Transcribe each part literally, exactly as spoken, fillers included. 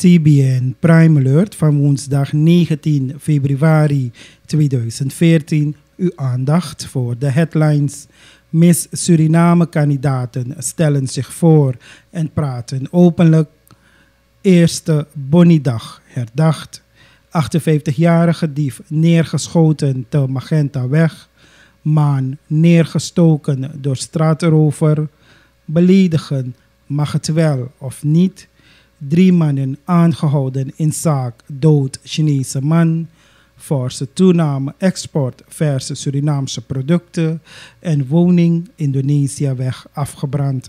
T B N Prime Alert van woensdag negentien februari tweeduizend veertien uw aandacht voor de headlines. Miss Suriname-kandidaten stellen zich voor en praten openlijk. Eerste Bonniedag herdacht. achtenvijftigjarige dief neergeschoten te Magentaweg. Maan neergestoken door straatrover. Beledigen, mag het wel of niet? Drie mannen aangehouden in zaak dood Chinese man. Forse toename export verse Surinaamse producten. En woning Indonesiaweg afgebrand.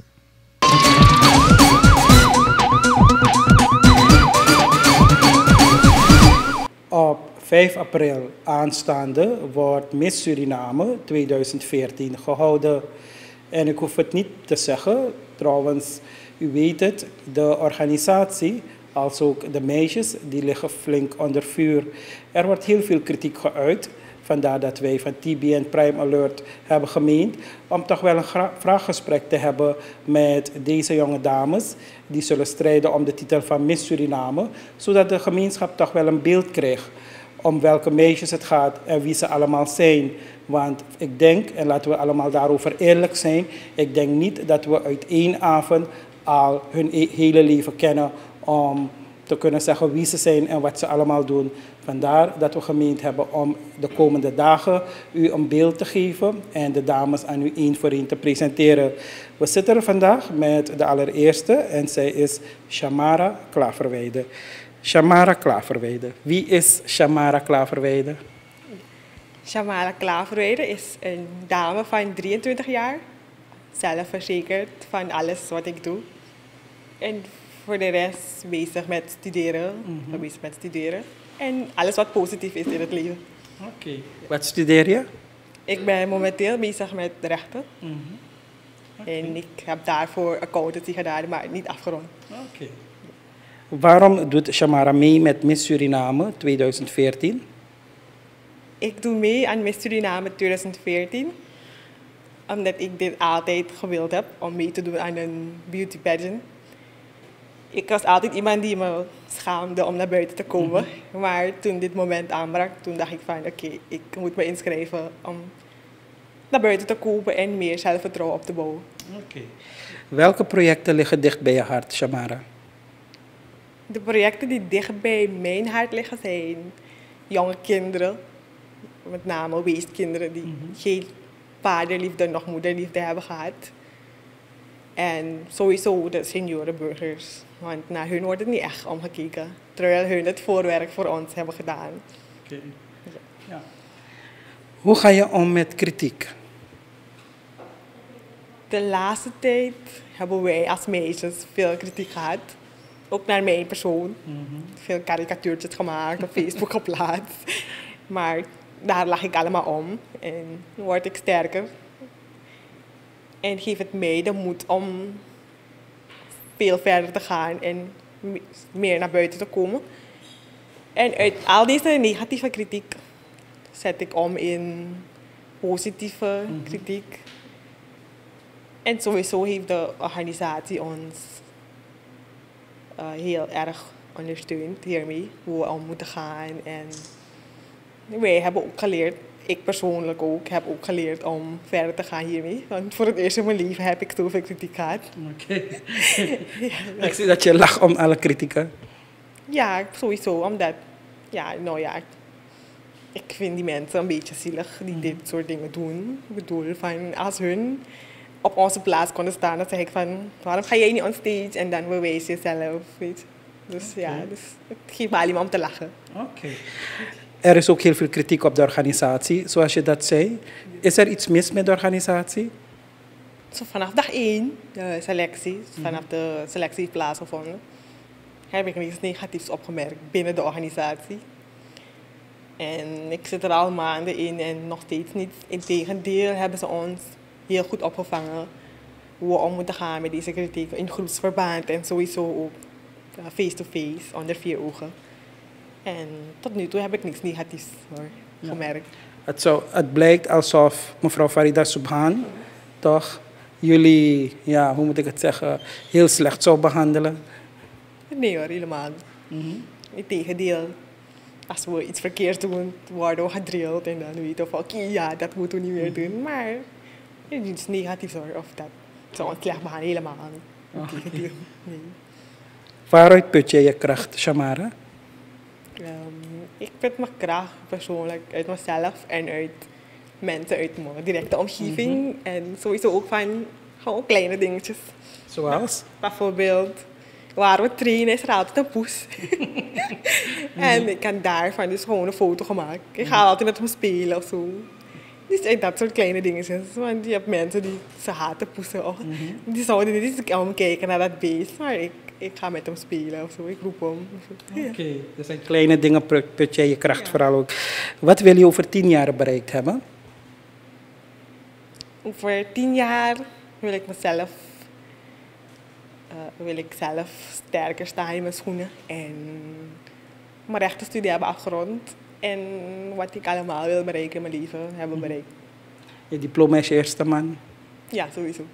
Op vijf april aanstaande wordt Miss Suriname tweeduizend veertien gehouden. En ik hoef het niet te zeggen, trouwens, u weet het, de organisatie, als ook de meisjes, die liggen flink onder vuur. Er wordt heel veel kritiek geuit, vandaar dat wij van T B N Prime Alert hebben gemeend om toch wel een vraaggesprek te hebben met deze jonge dames. Die zullen strijden om de titel van Miss Suriname, zodat de gemeenschap toch wel een beeld krijgt om welke meisjes het gaat en wie ze allemaal zijn. Want ik denk, en laten we allemaal daarover eerlijk zijn, ik denk niet dat we uit één avond al hun hele leven kennen om te kunnen zeggen wie ze zijn en wat ze allemaal doen. Vandaar dat we gemeend hebben om de komende dagen u een beeld te geven en de dames aan u één voor één te presenteren. We zitten er vandaag met de allereerste en zij is Shamara Klaverweide. Shamara Klaverweide. Wie is Shamara Klaverweide? Shamara Klaverweide is een dame van drieëntwintig jaar, zelfverzekerd van alles wat ik doe. En voor de rest bezig met studeren, mm-hmm. bezig met studeren. En alles wat positief is in het leven. Oké. Okay. Wat studeer je? Ik ben momenteel bezig met rechten. Mm-hmm. Okay. En ik heb daarvoor accountancy gedaan, maar niet afgerond. Oké. Okay. Waarom doet Shamara mee met Miss Suriname tweeduizend veertien? Ik doe mee aan Miss Suriname tweeduizend veertien. Omdat ik dit altijd gewild heb, om mee te doen aan een beauty pageant. Ik was altijd iemand die me schaamde om naar buiten te komen. Mm-hmm. Maar toen dit moment aanbrak, toen dacht ik van oké, okay, ik moet me inschrijven om naar buiten te komen en meer zelfvertrouwen op te bouwen. Okay. Welke projecten liggen dicht bij je hart, Shamara? De projecten die dicht bij mijn hart liggen zijn jonge kinderen. Met name weeskinderen die mm-hmm. geen vaderliefde nog moederliefde hebben gehad. En sowieso de seniorenburgers. Want naar hun wordt het niet echt omgekeken. Terwijl hun het voorwerk voor ons hebben gedaan. Okay. Ja. Ja. Hoe ga je om met kritiek? De laatste tijd hebben wij als meisjes veel kritiek gehad. Ook naar mijn persoon. Mm-hmm. Veel karikatuurtjes gemaakt, op Facebook geplaatst. Maar daar lag ik allemaal om. En nu word ik sterker. En geef het mij de moed om veel verder te gaan en meer naar buiten te komen. En uit al deze negatieve kritiek zet ik om in positieve mm-hmm. kritiek. En sowieso heeft de organisatie ons uh, heel erg ondersteund hiermee, hoe we om moeten gaan. En wij hebben ook geleerd, ik persoonlijk ook, heb ook geleerd om verder te gaan hiermee. Want voor het eerst in mijn leven heb ik zoveel kritiek gehad. Oké. Okay. Ja, ik zie dat je lacht om alle kritieken. Ja, sowieso. Omdat, ja, nou ja, ik vind die mensen een beetje zielig die dit soort dingen doen. Ik bedoel, van als hun op onze plaats konden staan, dan zeg ik van, waarom ga jij niet on stage en dan bewijs jezelf, weet je. Dus okay. ja, dus het geeft me alleen maar om te lachen. Oké. Okay. Er is ook heel veel kritiek op de organisatie, zoals je dat zei. Is er iets mis met de organisatie? Zo vanaf dag één, de selectie, vanaf de selectie plaatsgevonden, heb ik niets negatiefs opgemerkt binnen de organisatie. En ik zit er al maanden in en nog steeds niet. Integendeel hebben ze ons heel goed opgevangen hoe we om moeten gaan met deze kritiek in groepsverband en sowieso ook face-to-face, onder vier ogen. En tot nu toe heb ik niks negatiefs hoor, ja. gemerkt. Het, zou, het blijkt alsof mevrouw Farida Subhan toch jullie, ja, hoe moet ik het zeggen, heel slecht zou behandelen. Nee hoor, helemaal. Mhm. Integendeel, als we iets verkeerds doen, worden we gedrild en dan weten we van oké, ja, dat moeten we niet meer doen. Maar het is iets negatiefs hoor, of dat ze ons slecht behandelen, helemaal niet. Integendeel, nee. Waaruit put je je kracht, Shamara? Ehm, ik put mijn kracht persoonlijk uit mezelf en uit mensen uit mijn directe omgeving. En sowieso ook van gewoon kleine dingetjes. Zoals? Bijvoorbeeld, waar we trainen is er altijd een poes. En ik heb daarvan dus gewoon een foto gemaakt. Ik ga altijd met hem spelen of zo. Dus en dat soort kleine dingetjes. Want je hebt mensen die ze haten poesen. Of, die zouden niet eens omkijken naar dat beest. Maar ik, ik ga met hem spelen of zo. Ik roep hem. Oké, okay. Dat zijn kleine dingen, put put jij je kracht ja. vooral ook. Wat wil je over tien jaar bereikt hebben? Over tien jaar wil ik mezelf, uh, wil ik zelf sterker staan in mijn schoenen. En mijn rechtenstudie hebben afgerond. En wat ik allemaal wil bereiken in mijn leven hebben bereikt. Je diploma is je eerste man? Ja, sowieso.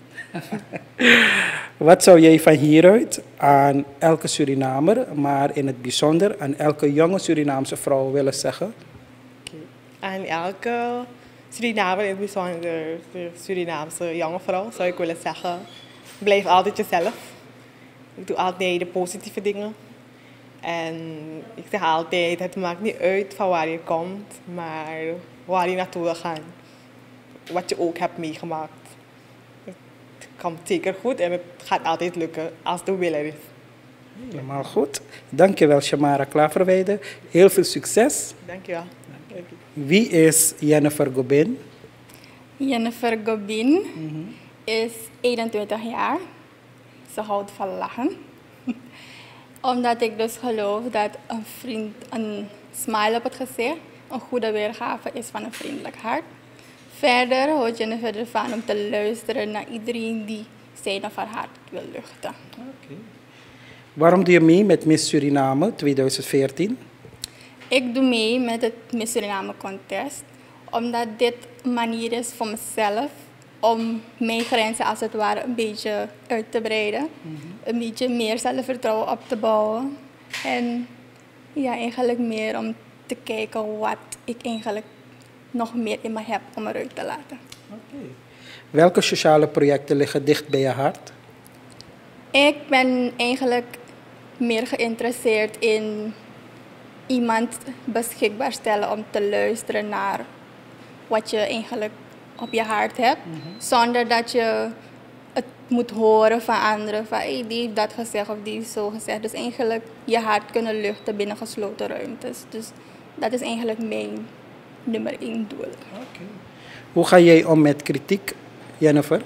Wat zou jij van hieruit aan elke Surinamer, maar in het bijzonder aan elke jonge Surinaamse vrouw willen zeggen? Okay. Aan elke Surinamer, in het bijzonder de Surinaamse jonge vrouw, zou ik willen zeggen, blijf altijd jezelf. Ik doe altijd de positieve dingen. En ik zeg altijd, het maakt niet uit van waar je komt, maar waar je naartoe wil gaan. Wat je ook hebt meegemaakt. Het komt zeker goed en het gaat altijd lukken als de wil er is. Helemaal goed. Dankjewel, Shamara Klaverweide. Heel veel succes. Dankjewel. Dank je. Wie is Jennifer Gobin? Jennifer Gobin mm-hmm. is eenentwintig jaar. Ze houdt van lachen. Omdat ik dus geloof dat een vriend, een smile op het gezicht, een goede weergave is van een vriendelijk hart. Verder houdt Jennifer ervan om te luisteren naar iedereen die zijn of haar hart wil luchten. Okay. Waarom doe je mee met Miss Suriname twintig veertien? Ik doe mee met het Miss Suriname contest, omdat dit een manier is voor mezelf om mijn grenzen als het ware een beetje uit te breiden. Mm-hmm. Een beetje meer zelfvertrouwen op te bouwen. En ja, eigenlijk meer om te kijken wat ik eigenlijk nog meer in me heb om eruit te laten. Okay. Welke sociale projecten liggen dicht bij je hart? Ik ben eigenlijk meer geïnteresseerd in iemand beschikbaar stellen om te luisteren naar wat je eigenlijk op je hart hebt. Mm-hmm. Zonder dat je het moet horen van anderen. Van hey, die heeft dat gezegd of die heeft zo gezegd. Dus eigenlijk je hart kunnen luchten binnen gesloten ruimtes. Dus dat is eigenlijk mijn nummer één doel. Okay. Hoe ga jij om met kritiek, Jennifer?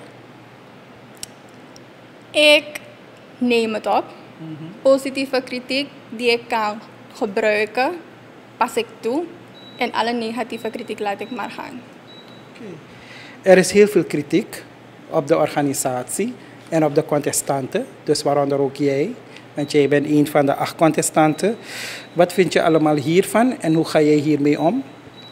Ik neem het op. Mm-hmm. Positieve kritiek die ik kan gebruiken, pas ik toe. En alle negatieve kritiek laat ik maar gaan. Okay. Er is heel veel kritiek op de organisatie en op de contestanten, dus waaronder ook jij. Want jij bent een van de acht contestanten. Wat vind je allemaal hiervan en hoe ga jij hiermee om?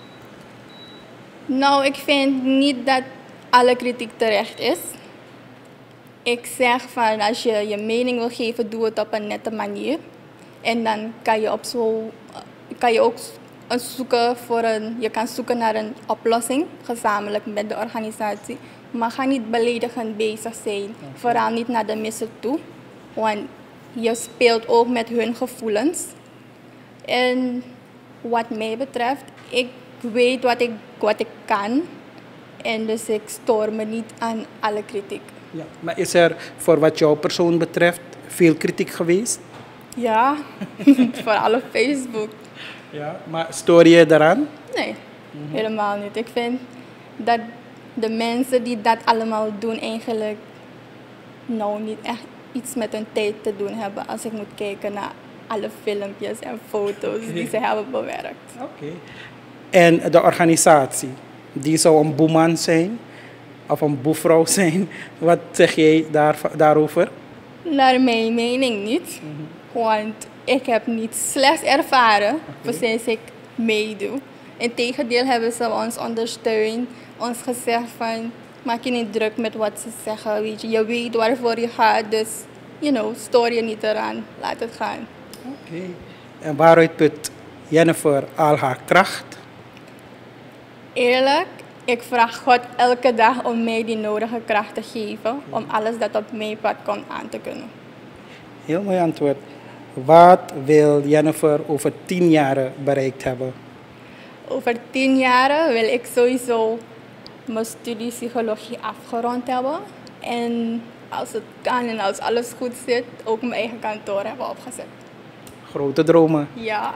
Nou, ik vind niet dat alle kritiek terecht is. Ik zeg van als je je mening wil geven, doe het op een nette manier. En dan kan je, op zo, kan je ook zoeken voor een, je kan zoeken naar een oplossing, gezamenlijk met de organisatie. Maar ga niet beledigend bezig zijn, okay. Vooral niet naar de missen toe. Want je speelt ook met hun gevoelens. En wat mij betreft, ik weet wat ik, wat ik kan. En dus ik stoor me niet aan alle kritiek. Ja, maar is er voor wat jouw persoon betreft veel kritiek geweest? Ja, vooral op Facebook. Ja, maar stoor je daaraan? Nee, mm-hmm. helemaal niet. Ik vind dat de mensen die dat allemaal doen eigenlijk nou niet echt iets met hun tijd te doen hebben als ik moet kijken naar alle filmpjes en foto's okay. die ze hebben bewerkt. Oké. Okay. En de organisatie, die zou een boeman zijn of een boevrouw zijn. Wat zeg jij daar, daarover? Naar mijn mening niet. Mm-hmm. Want ik heb niet slechts ervaren okay. sinds ik meedoe. Integendeel hebben ze ons ondersteund, ons gezegd van maak je niet druk met wat ze zeggen. Weet je, je weet waarvoor je gaat, dus you know, stoor je niet eraan. Laat het gaan. Oké. Okay. En waaruit put Jennifer al haar kracht? Eerlijk, ik vraag God elke dag om mij die nodige kracht te geven om alles dat op mijn pad komt aan te kunnen. Heel mooi antwoord. Wat wil Jennifer over tien jaar bereikt hebben? Over tien jaar wil ik sowieso mijn studie psychologie afgerond hebben. En als het kan en als alles goed zit, ook mijn eigen kantoor hebben opgezet. Grote dromen. Ja.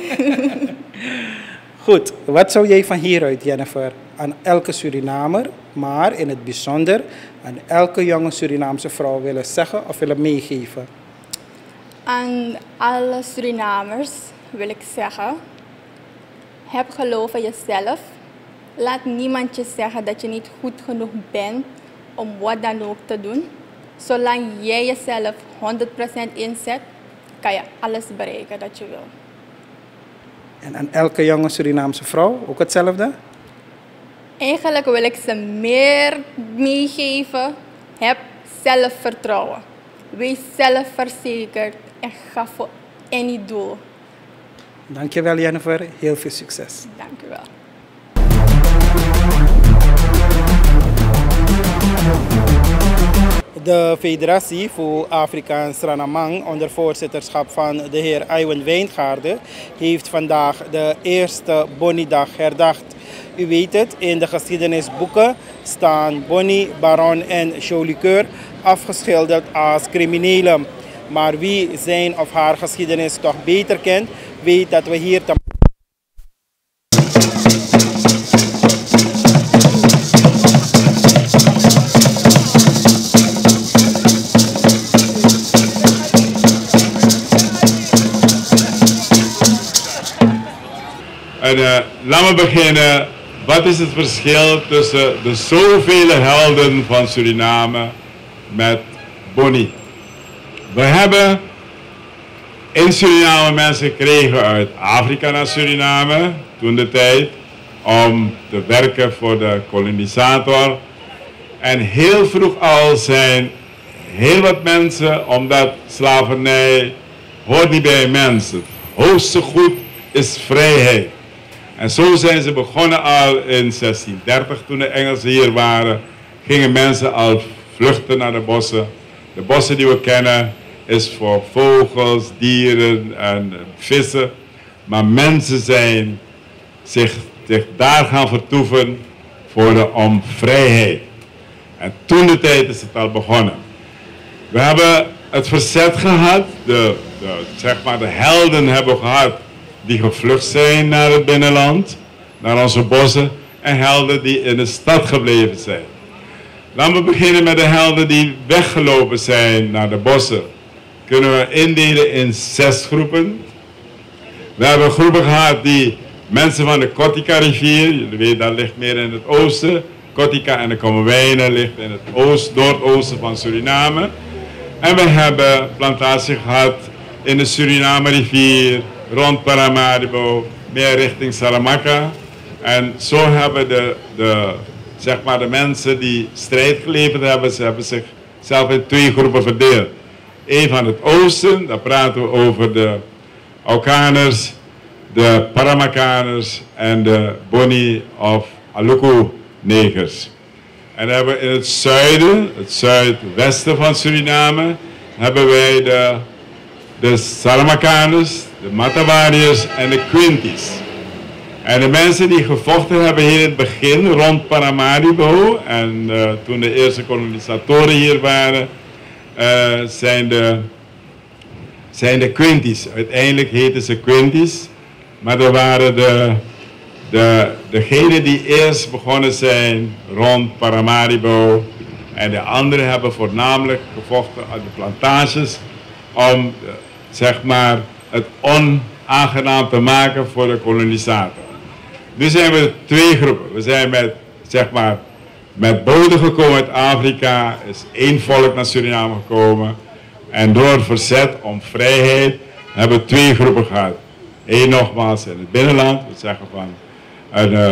Goed, wat zou jij van hieruit, Jennifer, aan elke Surinamer, maar in het bijzonder aan elke jonge Surinaamse vrouw willen zeggen of willen meegeven? Aan alle Surinamers wil ik zeggen, heb geloof in jezelf. Laat niemand je zeggen dat je niet goed genoeg bent om wat dan ook te doen. Zolang jij jezelf honderd procent inzet, kan je alles bereiken dat je wil. En aan elke jonge Surinaamse vrouw ook hetzelfde? Eigenlijk wil ik ze meer meegeven. Heb zelfvertrouwen. Wees zelfverzekerd en ga voor any doel. Dankjewel Jennifer, heel veel succes. Dank u wel. De Federatie voor Afrikaans Ranamang onder voorzitterschap van de heer Iwan Wijngaarden heeft vandaag de eerste Bonnie-dag herdacht. U weet het, in de geschiedenisboeken staan Bonnie, Baron en Jolicoeur afgeschilderd als criminelen. Maar wie zijn of haar geschiedenis toch beter kent, weet dat we hier te En uh, laten we beginnen. Wat is het verschil tussen de zoveel helden van Suriname met Bonnie? We hebben in Suriname mensen gekregen uit Afrika naar Suriname, toen de tijd, om te werken voor de kolonisator. En heel vroeg al zijn heel wat mensen, omdat slavernij hoort niet bij mensen. Het hoogste goed is vrijheid. En zo zijn ze begonnen al in zestiendertig, toen de Engelsen hier waren, gingen mensen al vluchten naar de bossen. De bossen die we kennen is voor vogels, dieren en vissen. Maar mensen zijn zich, zich daar gaan vertoeven voor de om vrijheid. En toen de tijd is het al begonnen. We hebben het verzet gehad, de, de, zeg maar de helden hebben we gehad die gevlucht zijn naar het binnenland, naar onze bossen, en helden die in de stad gebleven zijn. Laten we beginnen met de helden die weggelopen zijn naar de bossen. Kunnen we indelen in zes groepen. We hebben groepen gehad die mensen van de Kotika-rivier, jullie weten dat ligt meer in het oosten. Kotika en de Kommerwijnen ligt in het oost, noordoosten van Suriname. En we hebben plantatie gehad in de Suriname-rivier, rond Paramaribo, meer richting Saramacca. En zo hebben de, de, zeg maar de mensen die strijd geleverd hebben, ze hebben zichzelf in twee groepen verdeeld. Eén van het oosten, daar praten we over de Aukaners, de Paramakaners en de Boni of Aluku-negers. En dan hebben we in het zuiden, het zuidwesten van Suriname, hebben wij de, de Saramakaners, de Matawariërs en de Quintis. En de mensen die gevochten hebben hier in het begin rond Paramaribo en uh, toen de eerste kolonisatoren hier waren, uh, zijn, de, zijn de Quintis. Uiteindelijk heten ze Quintis, maar er waren de, de, degenen die eerst begonnen zijn rond Paramaribo en de anderen hebben voornamelijk gevochten aan de plantages om uh, zeg maar het onaangenaam te maken voor de kolonisator. Nu zijn we twee groepen. We zijn met, zeg maar, met boten gekomen uit Afrika, is één volk naar Suriname gekomen. En door het verzet om vrijheid hebben we twee groepen gehad. Eén nogmaals in het binnenland, we zeggen van uh,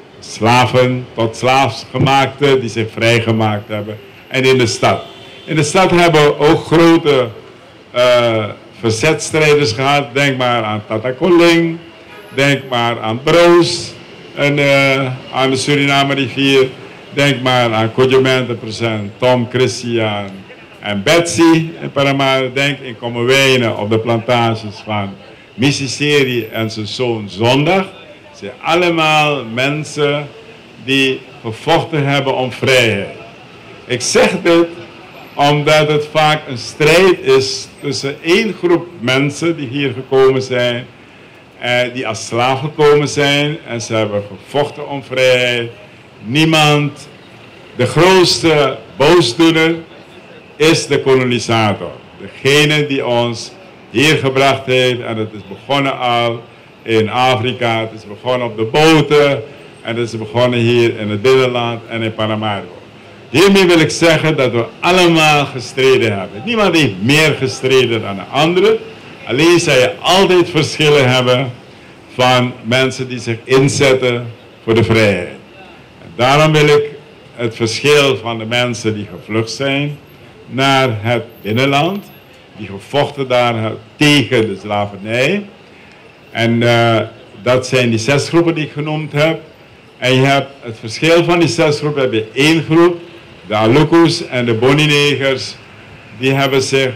slaven tot slaafsgemaakten die zich vrijgemaakt hebben. En in de stad. In de stad hebben we ook grote uh, verzetstrijders gehad. Denk maar aan Tata Koling, denk maar aan Broos en, uh, aan de Suriname rivier. Denk maar aan Codjumenten-president Tom Christian en Betsy in Paramaribo. Denk in Kommerwijnen op de plantages van Mississeri en zijn zoon Zondag. Het zijn allemaal mensen die gevochten hebben om vrijheid. Ik zeg dit omdat het vaak een strijd is tussen één groep mensen die hier gekomen zijn, eh, die als slaaf gekomen zijn en ze hebben gevochten om vrijheid. Niemand, de grootste boosdoener is de kolonisator. Degene die ons hier gebracht heeft, en het is begonnen al in Afrika, het is begonnen op de boten en het is begonnen hier in het binnenland en in Paramaribo. Hiermee wil ik zeggen dat we allemaal gestreden hebben. Niemand heeft meer gestreden dan de andere. Alleen zou je altijd verschillen hebben van mensen die zich inzetten voor de vrijheid. En daarom wil ik het verschil van de mensen die gevlucht zijn naar het binnenland, die gevochten daar tegen de slavernij. En uh, dat zijn die zes groepen die ik genoemd heb. En je hebt het verschil van die zes groepen, heb je één groep, de Alukus en de Boni-negers, die hebben zich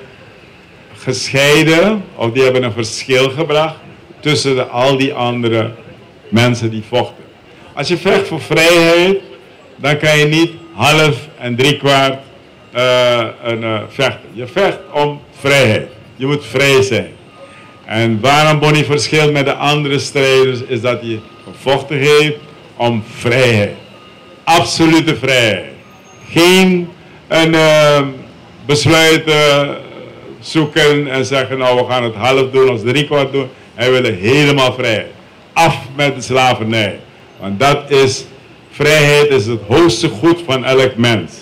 gescheiden, of die hebben een verschil gebracht tussen de, al die andere mensen die vochten. Als je vecht voor vrijheid, dan kan je niet half en driekwart uh, een, uh, vechten. Je vecht om vrijheid. Je moet vrij zijn. En waarom Boni verschilt met de andere strijders, is dat hij gevochten heeft om vrijheid. Absolute vrijheid. Geen een, uh, besluit uh, zoeken en zeggen, nou we gaan het half doen als driekwart doen. Hij wil helemaal vrijheid. Af met de slavernij. Want dat is, vrijheid is het hoogste goed van elk mens.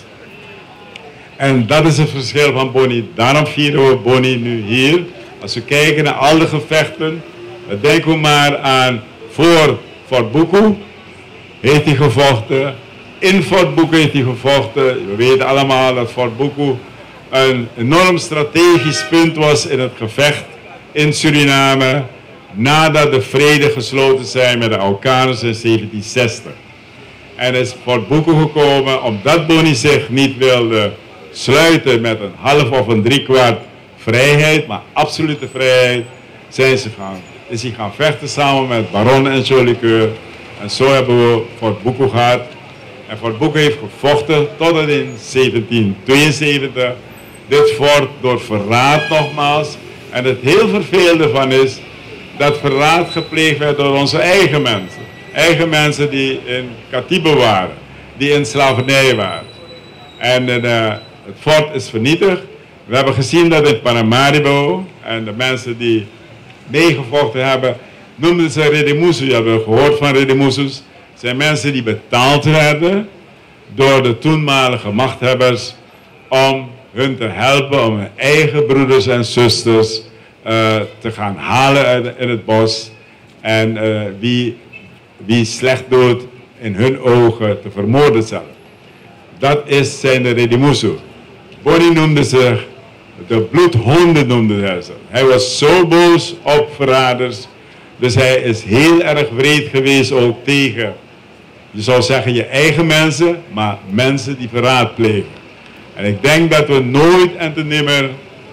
En dat is het verschil van Boni. Daarom vieren we Boni nu hier. Als we kijken naar al de gevechten, dan denken we maar aan voor Fort Buku heeft hij gevochten. In Fort Buku heeft hij gevochten. We weten allemaal dat Fort Buku een enorm strategisch punt was in het gevecht in Suriname, nadat de vrede gesloten zijn met de Aukaners in zeventien zestig. En is Fort Buku gekomen omdat Boni zich niet wilde sluiten met een half of een driekwart vrijheid, maar absolute vrijheid, zijn ze gaan, is hij gaan vechten samen met Baron en Jolicoeur. En zo hebben we Fort Buku gehad. En Fort Buku heeft gevochten tot en in zeventien tweeënzeventig. Dit fort door verraad nogmaals. En het heel vervelende van is dat verraad gepleegd werd door onze eigen mensen. Eigen mensen die in Katibe waren, die in slavernij waren. En uh, het fort is vernietigd. We hebben gezien dat in Paramaribo, en de mensen die meegevochten hebben, noemden ze Redemusu. Je hebt gehoord van Redemusus. Het zijn mensen die betaald werden door de toenmalige machthebbers om hun te helpen om hun eigen broeders en zusters uh, te gaan halen in het bos. En uh, wie, wie slecht doet in hun ogen te vermoorden zelf. Dat is zijn de Redemusu. Boni noemde zich de bloedhonden, noemde hij ze. Hij was zo boos op verraders. Dus hij is heel erg wreed geweest ook tegen, je zou zeggen je eigen mensen, maar mensen die verraad plegen. En ik denk dat we nooit en te nimmer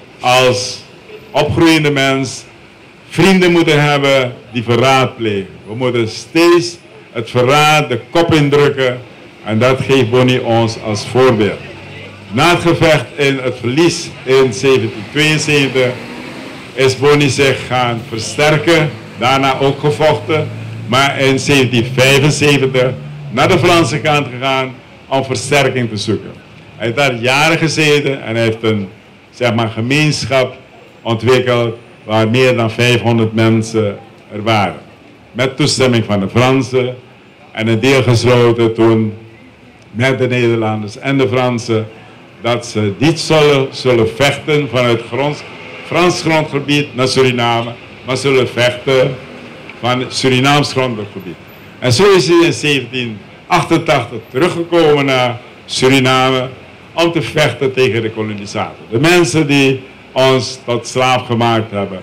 als opgroeiende mens vrienden moeten hebben die verraad plegen. We moeten steeds het verraad de kop indrukken en dat geeft Boni ons als voorbeeld. Na het gevecht in het verlies in zeventien tweeënzeventig is Boni zich gaan versterken, daarna ook gevochten, maar in zeventien vijfenzeventig naar de Franse kant gegaan om versterking te zoeken. Hij heeft daar jaren gezeten en hij heeft een zeg maar, gemeenschap ontwikkeld waar meer dan vijfhonderd mensen er waren. Met toestemming van de Fransen en een deel gesloten toen met de Nederlanders en de Fransen dat ze niet zullen, zullen vechten vanuit grond, Frans grondgebied naar Suriname, maar zullen vechten van Surinaams grondgebied. En zo is hij in zeventien achtentachtig teruggekomen naar Suriname om te vechten tegen de kolonisator. De mensen die ons tot slaaf gemaakt hebben.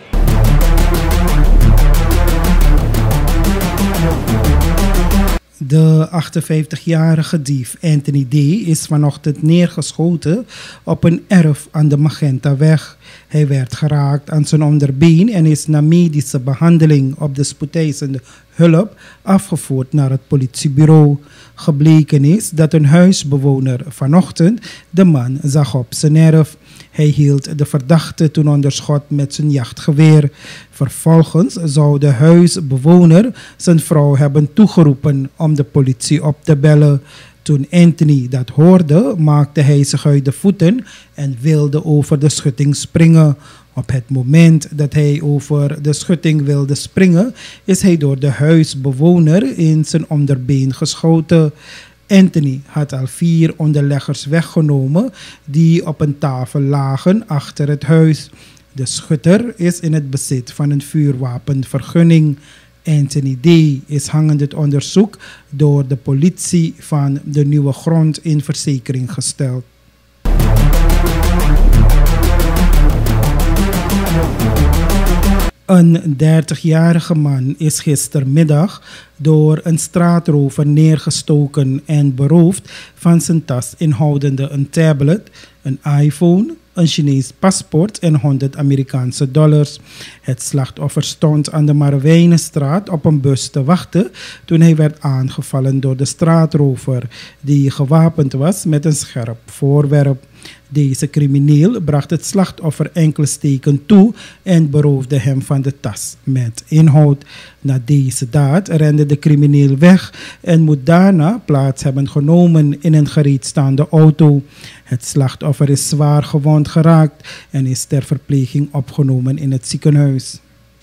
De achtenvijftigjarige dief Anthony D. is vanochtend neergeschoten op een erf aan de Magentaweg. Hij werd geraakt aan zijn onderbeen en is na medische behandeling op de spoedeisende hulp afgevoerd naar het politiebureau. Gebleken is dat een huisbewoner vanochtend de man zag op zijn erf. Hij hield de verdachte toen onder schot met zijn jachtgeweer. Vervolgens zou de huisbewoner zijn vrouw hebben toegeroepen om de politie op te bellen. Toen Anthony dat hoorde, maakte hij zich uit de voeten en wilde over de schutting springen. Op het moment dat hij over de schutting wilde springen, is hij door de huisbewoner in zijn onderbeen geschoten. Anthony had al vier onderleggers weggenomen die op een tafel lagen achter het huis. De schutter is in het bezit van een vuurwapenvergunning. Anthony D. is hangend onderzoek door de politie van de Nieuwe Grond in verzekering gesteld. Een dertigjarige man is gistermiddag door een straatrover neergestoken en beroofd van zijn tas inhoudende een tablet, een iPhone, een Chinees paspoort en honderd Amerikaanse dollars. Het slachtoffer stond aan de Marwijnenstraat op een bus te wachten toen hij werd aangevallen door de straatrover, die gewapend was met een scherp voorwerp. Deze crimineel bracht het slachtoffer enkele steken toe en beroofde hem van de tas met inhoud. Na deze daad rende de crimineel weg en moet daarna plaats hebben genomen in een gereedstaande auto. Het slachtoffer is zwaar gewond geraakt en is ter verpleging opgenomen in het ziekenhuis.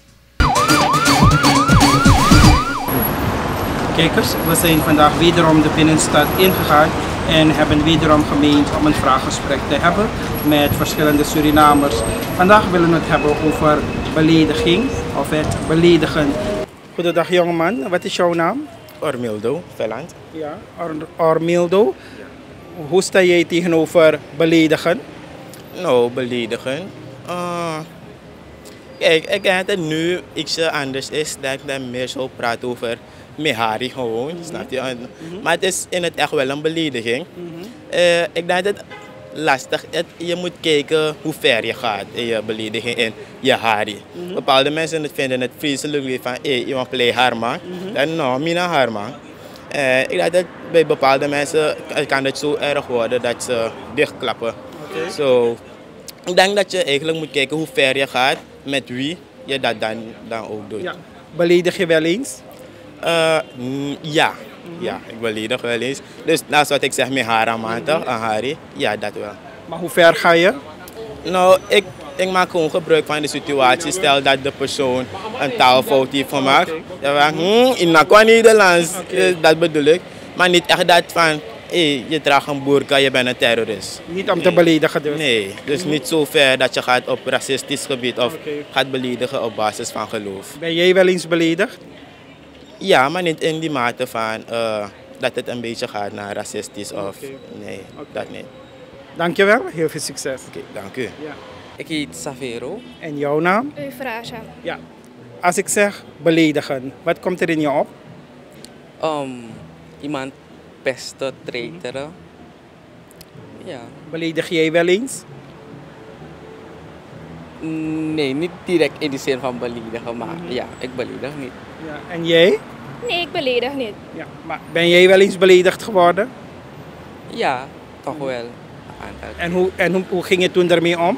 Kijkers, we zijn vandaag wederom de binnenstad ingegaan en hebben wederom gemeend om een vraaggesprek te hebben met verschillende Surinamers. Vandaag willen we het hebben over belediging of het beledigen. Goedendag jongeman, wat is jouw naam? Ormildo, Velland. Ja, Or Ormildo. Hoe sta jij tegenover beledigen? Nou, beledigen. Uh, kijk, ik denk dat nu iets anders is dat ik dan meer zou praten over Mehari gewoon, mm-hmm. Snap je? Mm-hmm. Maar het is in het echt wel een belediging. Mm-hmm. uh, ik denk dat het lastig is. Je moet kijken hoe ver je gaat in je belediging in je hari. Mm-hmm. Bepaalde mensen vinden het vreselijk van hey, iemand play harma. Mm-hmm. Dan nou, mina harma. Uh, ik denk dat bij bepaalde mensen kan het zo erg worden dat ze dichtklappen. Okay. So, ik denk dat je eigenlijk moet kijken hoe ver je gaat, met wie je dat dan, dan ook doet. Ja. Beledig je wel eens? Uh, ja. Mm-hmm. Ja, ik beledig wel eens. Dus dat is wat ik zeg met haramanta, mm-hmm. Hari. Ja, dat wel. Maar hoe ver ga je? Nou, ik, ik maak gewoon gebruik van de situatie. Stel dat de persoon een taalfout heeft gemaakt. Dan denk ik, in Nakwa Nederlands, okay. Dat bedoel ik. Maar niet echt dat van, hey, je draagt een burka, je bent een terrorist. Niet om nee. te beledigen dus? Nee, dus mm-hmm. niet zo ver dat je gaat op racistisch gebied of okay. gaat beledigen op basis van geloof. Ben jij wel eens beledigd? Ja, maar niet in die mate van uh, dat het een beetje gaat naar racistisch of okay. nee, okay. dat niet. Dankjewel, heel veel succes. Oké, okay, dank u. Ja. Ik heet Savero. En jouw naam? Eufrasia. Ja. Als ik zeg beledigen, wat komt er in je op? Um, iemand pesten, treiteren. Ja. Beledig jij wel eens? Nee, niet direct in de zin van beledigen, maar mm-hmm. ja, ik beledig niet. Ja. En jij? Nee, ik beledig niet. Ja. Maar ben jij wel eens beledigd geworden? Ja, toch mm-hmm. wel. En, hoe, en hoe, hoe ging je toen ermee om?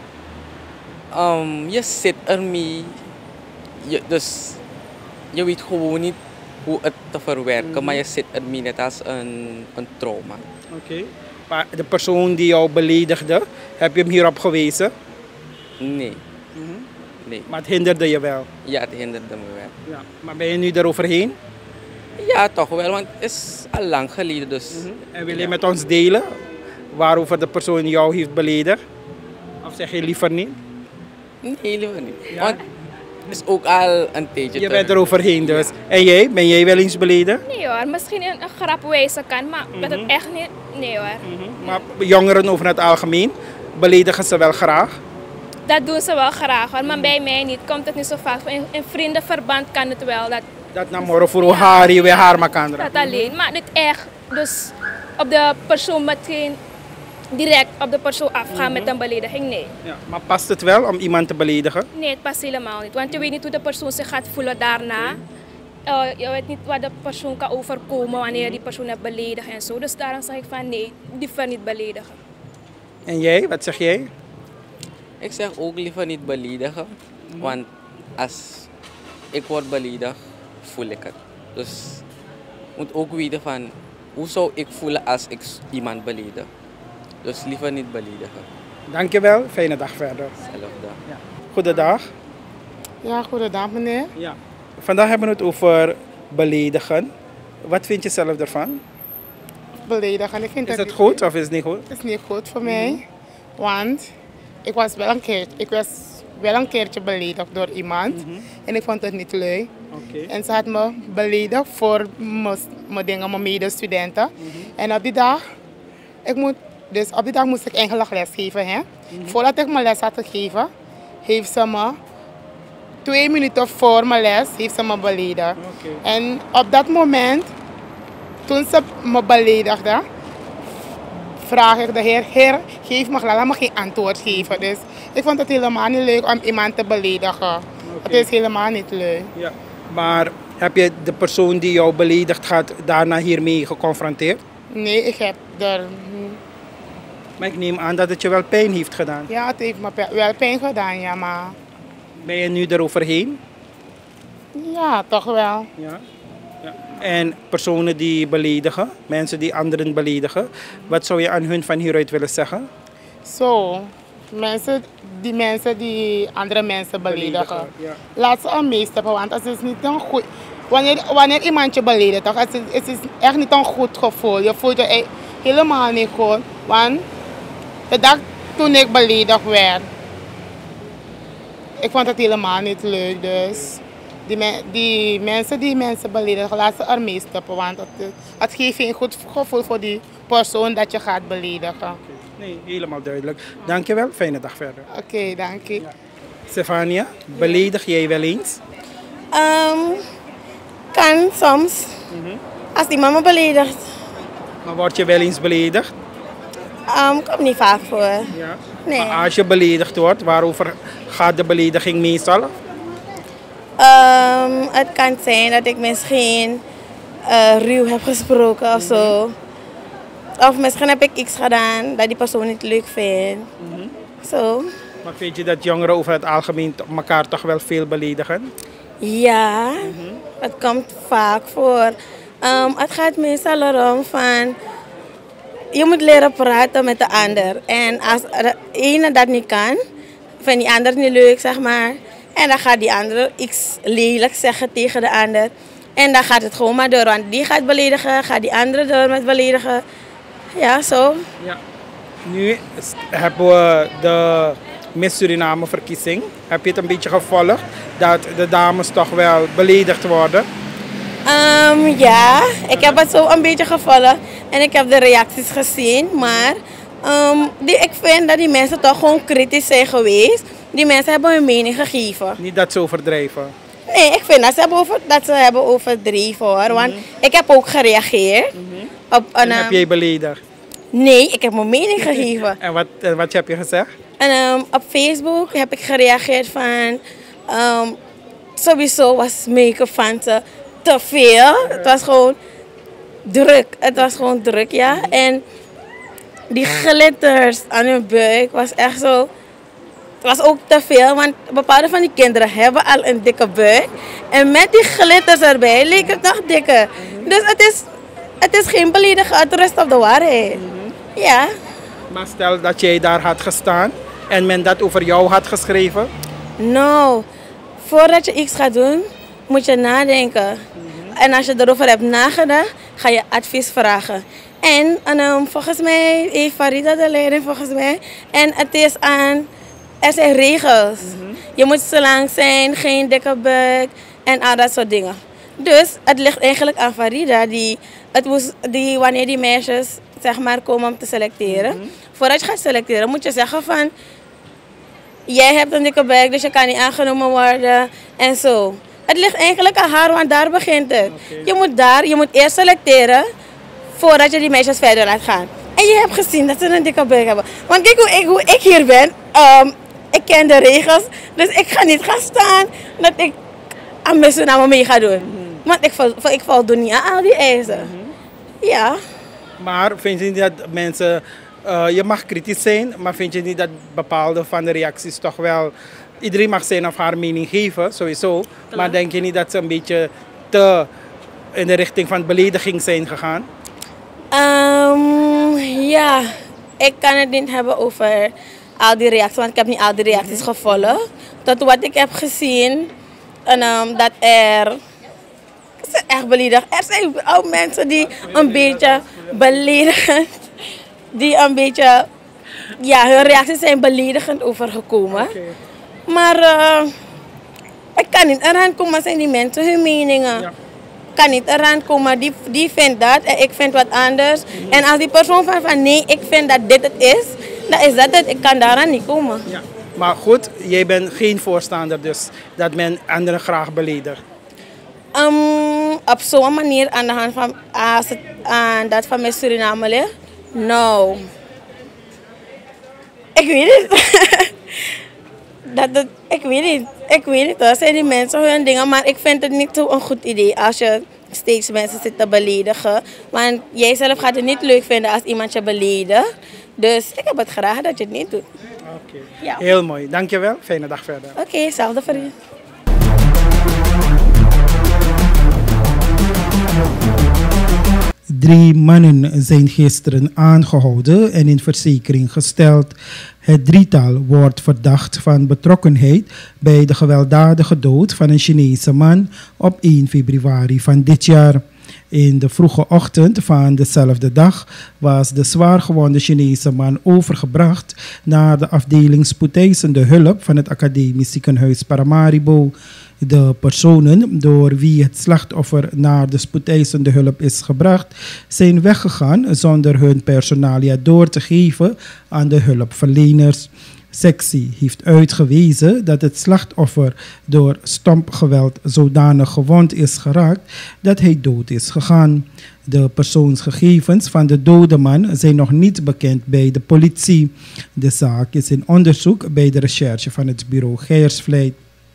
Um, je zit ermee, je, dus je weet gewoon niet hoe het te verwerken, mm-hmm. maar je zit ermee net als een, een trauma. Oké. Okay. Maar de persoon die jou beledigde, heb je hem hierop gewezen? Nee. Mm-hmm. Nee. Maar het hinderde je wel? Ja, het hinderde me wel. Ja. Maar ben je nu eroverheen? Ja, toch wel, want het is al lang geleden dus. Mm-hmm. En wil je ja. met ons delen waarover de persoon jou heeft beledigd? Of zeg je liever niet? Nee, liever niet. Ja? Want het is ook al een tijdje. Je bent eroverheen dus. Ja. En jij, ben jij wel eens beledigd? Nee hoor, misschien in een grapwijze kan, maar mm-hmm. met het echt niet. Nee hoor. Mm-hmm. Maar jongeren over het algemeen, beledigen ze wel graag? dat doen ze wel graag hoor, maar bij mij niet. Komt het niet zo vaak. In, in vriendenverband kan het wel. Dat, Dat naar morgen voor haar, je weer haar maken. dat alleen, maar niet echt. Dus op de persoon meteen direct op de persoon afgaan met een belediging, nee. Ja, maar past het wel om iemand te beledigen? Nee, het past helemaal niet. Want je weet niet hoe de persoon zich gaat voelen daarna. Uh, je weet niet wat de persoon kan overkomen wanneer die persoon hebt beledigd en zo. Dus daarom zeg ik van nee, liever niet beledigen. En jij, wat zeg jij? Ik zeg ook liever niet beledigen. Want als ik word beledigd, voel ik het. Dus ik moet ook weten van hoe zou ik voelen als ik iemand beledig. Dus liever niet beledigen. Dankjewel, fijne dag verder. Hetzelfde. Ja. Goedendag. Ja, goedendag meneer. Ja. Vandaag hebben we het over beledigen. Wat vind je zelf ervan? Beledigen. Ik vind Is dat het goed of is het niet goed? Het is niet goed voor mij. Want ik was wel een keer, ik was wel een keertje beledigd door iemand. En ik vond het niet leuk. Oké. En ze had me beledigd voor mijn mijn dingen, mijn medestudenten. En op die dag, ik moet, dus op die dag moest ik eigenlijk les geven. Hè? Voordat ik mijn les had gegeven, heeft ze me twee minuten voor mijn les heeft ze me beledigd. Oké. En op dat moment, toen ze me beledigde, vraag ik de heer, heer, geef me, laat me geen antwoord geven. Dus ik vond het helemaal niet leuk om iemand te beledigen. Het is helemaal niet leuk. Ja. Maar heb je de persoon die jou beledigd gaat daarna hiermee geconfronteerd? Nee, ik heb er... Maar ik neem aan dat het je wel pijn heeft gedaan. Ja, het heeft me pe- wel pijn gedaan, ja, maar... Ben je nu eroverheen? Ja, toch wel. Ja. Ja. En personen die beledigen, mensen die anderen beledigen, wat zou je aan hun van hieruit willen zeggen? Zo, mensen, die mensen die andere mensen beledigen, ja. laat ze een meestappen, want het is niet een goed... Wanneer, wanneer iemand je beledigt, toch, het, is, het is echt niet een goed gevoel. Je voelt je e- helemaal niet goed. Want de dag toen ik beledigd werd, ik vond het helemaal niet leuk. Dus die, me, die mensen die mensen beledigen, laat ze ermee stappen. Want het, het geeft je een goed gevoel voor die persoon dat je gaat beledigen. Nee, helemaal duidelijk. Dankjewel, fijne dag verder. Oké, okay, dank je. Stefania, beledig jij wel eens? Um, kan soms. Als iemand me beledigt. Maar word je wel eens beledigd? Um, komt niet vaak voor. Ja. Nee. Maar als je beledigd wordt, waarover gaat de belediging meestal? Um, het kan zijn dat ik misschien uh, ruw heb gesproken of zo. Of misschien heb ik iets gedaan dat die persoon niet leuk vindt. Mm-hmm. Zo. Maar vind je dat jongeren over het algemeen elkaar toch wel veel beledigen? Ja, het komt vaak voor. Um, het gaat meestal erom van, je moet leren praten met de ander. En als de ene dat niet kan, vindt die ander niet leuk, zeg maar. En dan gaat die andere iets lelijk zeggen tegen de ander. En dan gaat het gewoon maar door, want die gaat beledigen, gaat die andere door met beledigen. Ja, zo. Ja. Nu hebben we de Miss Suriname verkiezing. Heb je het een beetje gevolgd dat de dames toch wel beledigd worden? Um, ja, ik heb het zo een beetje gevolgd en ik heb de reacties gezien. Maar um, die, ik vind dat die mensen toch gewoon kritisch zijn geweest. Die mensen hebben hun mening gegeven. Niet dat ze overdrijven? Nee, ik vind dat ze hebben, over, dat ze hebben overdreven hoor. Want mm-hmm. ik heb ook gereageerd. Mm-hmm. op een, en heb jij beledigd? Nee, ik heb mijn mening gegeven. En wat, wat heb je gezegd? En um, op Facebook heb ik gereageerd van... Um, sowieso was make-up van ze te veel. Het was gewoon druk. Het was gewoon druk, ja. Mm-hmm. En die glitters aan hun buik was echt zo... Het was ook te veel, want bepaalde van die kinderen hebben al een dikke buik. En met die glitters erbij leek het nog dikker. Mm-hmm. Dus het is, het is geen belediging, het rust op de waarheid. Mm-hmm. Ja. Maar stel dat jij daar had gestaan en men dat over jou had geschreven? Nou, voordat je iets gaat doen, moet je nadenken. Mm-hmm. En als je erover hebt nagedacht, ga je advies vragen. En, en um, volgens mij heeft Farida de leiding volgens mij. En het is aan... Er zijn regels. Mm-hmm. Je moet zo lang zijn, geen dikke buik en al dat soort dingen. Dus het ligt eigenlijk aan Farida, die, het moest, die wanneer die meisjes zeg maar, komen om te selecteren. Mm-hmm. Voordat je gaat selecteren moet je zeggen van... jij hebt een dikke buik, dus je kan niet aangenomen worden en zo. Het ligt eigenlijk aan haar, want daar begint het. Okay. Je moet daar, je moet eerst selecteren voordat je die meisjes verder laat gaan. En je hebt gezien dat ze een dikke buik hebben. Want kijk hoe ik, hoe ik hier ben. Um, ik ken de regels, dus ik ga niet gaan staan dat ik aan mijn Suriname mee ga doen. Mm-hmm. Want ik, val, ik voldoen niet aan al die eisen. Mm-hmm. Ja. Maar vind je niet dat mensen, uh, je mag kritisch zijn, maar vind je niet dat bepaalde van de reacties toch wel, iedereen mag zijn of haar mening geven, sowieso. Klaar. Maar denk je niet dat ze een beetje te in de richting van belediging zijn gegaan? Um, ja, ik kan het niet hebben over al die reacties, want ik heb niet al die reacties mm-hmm. gevolgd. Tot wat ik heb gezien, en, um, dat er, het is echt beledigend. Er zijn ook mensen die een beetje beledigend, die een beetje, ja, hun reacties zijn beledigend overgekomen. Okay. Maar uh, ik kan niet eraan komen, zijn die mensen hun meningen. Ja. Ik kan niet eraan komen, die, die vindt dat en ik vind wat anders. Mm-hmm. En als die persoon van, van nee, ik vind dat dit het is, dan is dat het. Ik kan daaraan niet komen. Ja. Maar goed, jij bent geen voorstander dus dat men anderen graag beledigt? Um, op zo'n manier aan de hand van als het aan dat van mijn Suriname ligt? Nou, ik weet het. dat het, ik weet niet. Ik weet niet. Dat zijn die mensen hun dingen, maar ik vind het niet zo een goed idee als je steeds mensen zit te beledigen. Want jij zelf gaat het niet leuk vinden als iemand je beledigt. Dus ik heb het graag dat je het niet doet. Oké, okay. Ja. Heel mooi. Dankjewel. Fijne dag verder. Oké, okay, hetzelfde voor u. Drie mannen zijn gisteren aangehouden en in verzekering gesteld. Het drietal wordt verdacht van betrokkenheid bij de gewelddadige dood van een Chinese man op één februari van dit jaar. In de vroege ochtend van dezelfde dag was de zwaargewonde Chinese man overgebracht naar de afdeling spoedeisende hulp van het Academisch Ziekenhuis Paramaribo. De personen door wie het slachtoffer naar de spoedeisende hulp is gebracht, zijn weggegaan zonder hun personalia door te geven aan de hulpverleners. Sectie heeft uitgewezen dat het slachtoffer door stompgeweld zodanig gewond is geraakt dat hij dood is gegaan. De persoonsgegevens van de dode man zijn nog niet bekend bij de politie. De zaak is in onderzoek bij de recherche van het bureau Geiersvleit.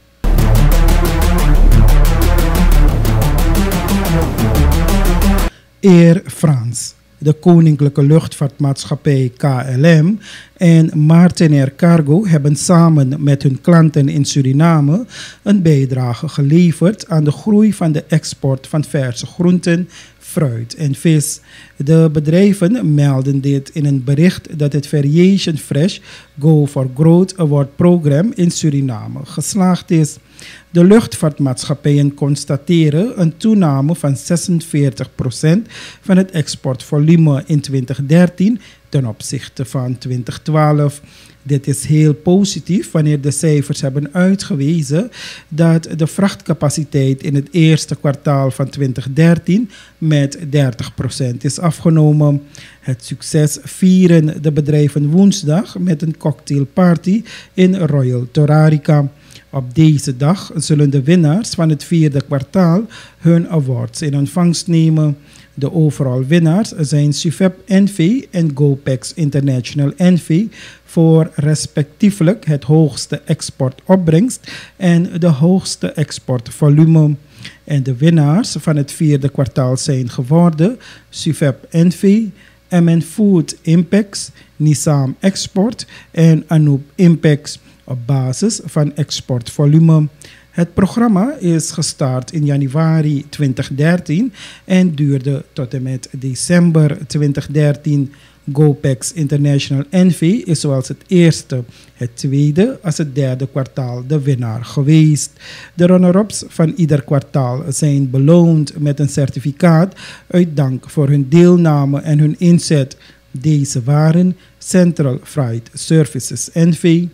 Air France, de Koninklijke Luchtvaartmaatschappij K L M en Martinair Cargo hebben samen met hun klanten in Suriname een bijdrage geleverd aan de groei van de export van verse groenten, fruit en vis. De bedrijven melden dit in een bericht dat het Variation Fresh Go for Growth Award Program in Suriname geslaagd is. De luchtvaartmaatschappijen constateren een toename van zesenveertig procent van het exportvolume in twintig dertien ten opzichte van twintig twaalf. Dit is heel positief wanneer de cijfers hebben uitgewezen dat de vrachtcapaciteit in het eerste kwartaal van twintig dertien met dertig procent is afgenomen. Het succes vieren de bedrijven woensdag met een cocktailparty in Royal Torarica. Op deze dag zullen de winnaars van het vierde kwartaal hun awards in ontvangst nemen. De overal winnaars zijn Sufep N V en GoPax International N V voor respectievelijk het hoogste exportopbrengst en de hoogste exportvolume. En de winnaars van het vierde kwartaal zijn geworden Sufep N V, M N Food Impex, Nissan Export en Anoop Impex op basis van exportvolume. Het programma is gestart in januari twintig dertien en duurde tot en met december twintig dertien. GoPax International N V is zoals het eerste, het tweede als het derde kwartaal de winnaar geweest. De runner-ups van ieder kwartaal zijn beloond met een certificaat uit dank voor hun deelname en hun inzet. Deze waren Central Freight Services N V,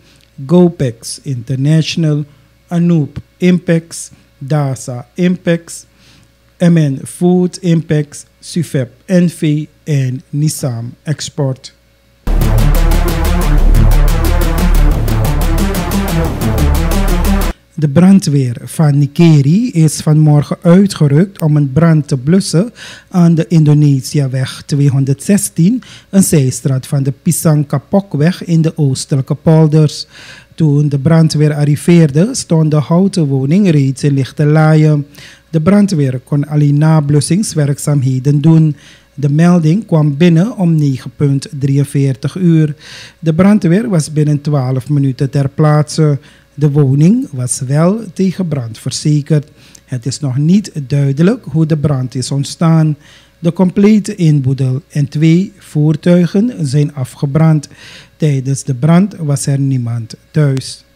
GoPax International, Anoop Impex, DASA Impex, M N Food Impex, Sufep N V en Nissan Export. De brandweer van Nikeri is vanmorgen uitgerukt om een brand te blussen aan de Indonesiaweg tweehonderdzestien, een zijstraat van de Pisang Kapokweg in de oostelijke polders. Toen de brandweer arriveerde, stond de houten woning reeds in lichte laaien. De brandweer kon alleen nablussingswerkzaamheden doen. De melding kwam binnen om negen uur drieënveertig uur. De brandweer was binnen twaalf minuten ter plaatse. De woning was wel tegen brand verzekerd. Het is nog niet duidelijk hoe de brand is ontstaan. De complete inboedel en twee voertuigen zijn afgebrand. Tijdens de brand was er niemand thuis.